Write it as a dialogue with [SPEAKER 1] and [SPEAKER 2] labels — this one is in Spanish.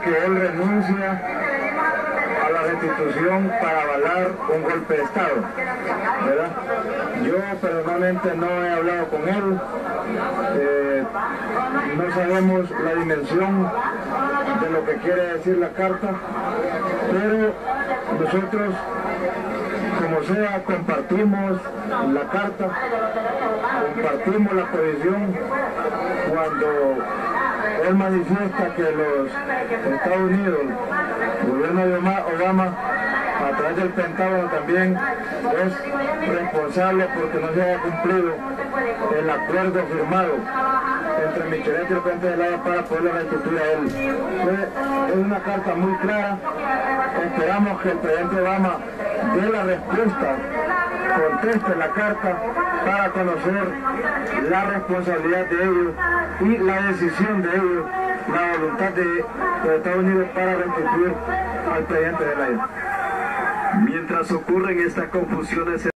[SPEAKER 1] que él renuncia a la restitución para avalar un golpe de Estado, ¿verdad? Yo personalmente no he hablado con él, no sabemos la dimensión de lo que quiere decir la carta, pero nosotros, como sea, compartimos la carta, compartimos la posición cuando él manifiesta que los Estados Unidos, el gobierno de Obama, a través del Pentágono también es responsable porque no se haya cumplido el acuerdo firmado entre Michelet y el presidente de la para poder restituir a él. Es una carta muy clara. Esperamos que el presidente Obama dé la respuesta, conteste la carta para conocer la responsabilidad de ellos y la decisión de ellos, la voluntad de los Estados Unidos para restituir al presidente de la isla.
[SPEAKER 2] Mientras ocurren estas confusiones